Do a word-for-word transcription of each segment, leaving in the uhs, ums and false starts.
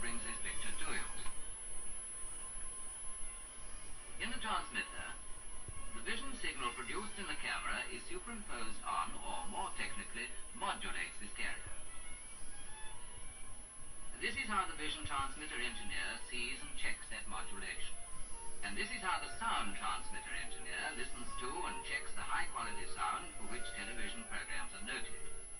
brings this picture to you. In the transmitter, the vision signal produced in the camera is superimposed on, or more technically, modulates this carrier. This is how the vision transmitter engineer sees and checks that modulation. And this is how the sound transmitter engineer listens to and checks the high-quality sound for which television programs are noted.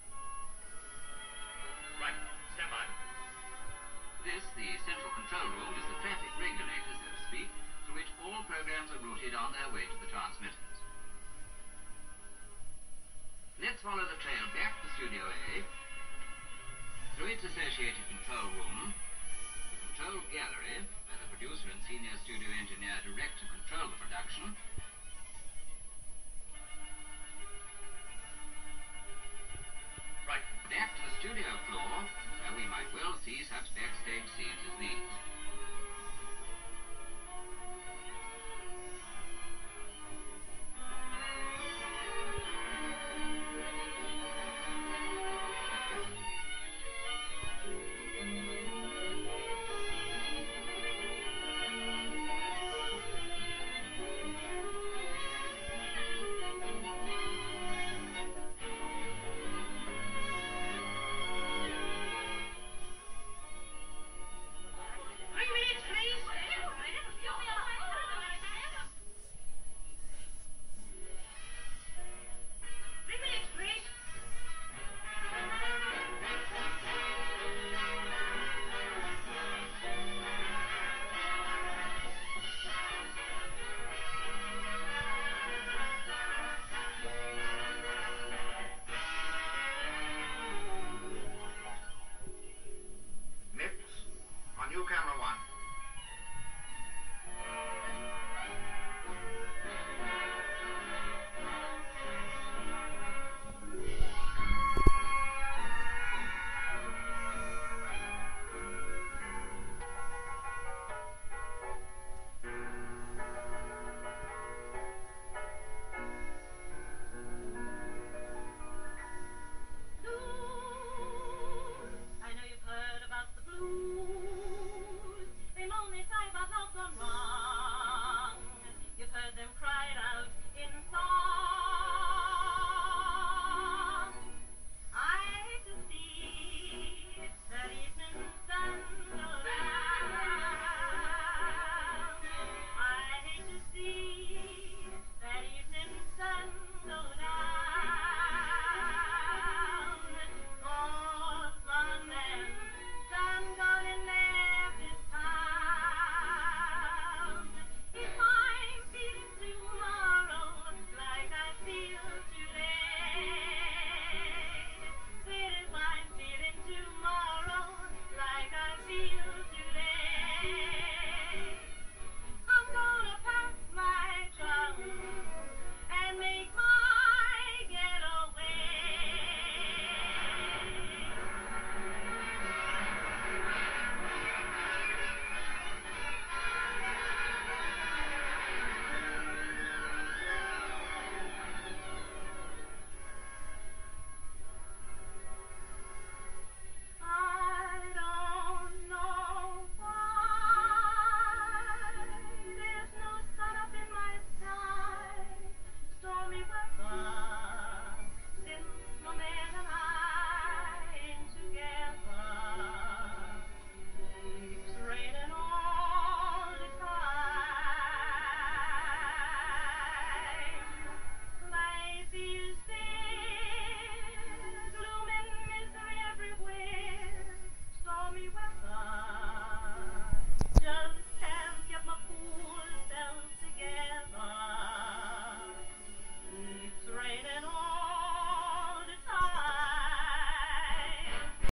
Right, stand by. This, the central control room, is the traffic regulator, so to speak, through which all programs are routed on their way to the transmitters. Let's follow the trail back to Studio A, through its associated control room, the control gallery, where the producer and senior studio engineer direct and control the production, Right. back to the studio floor,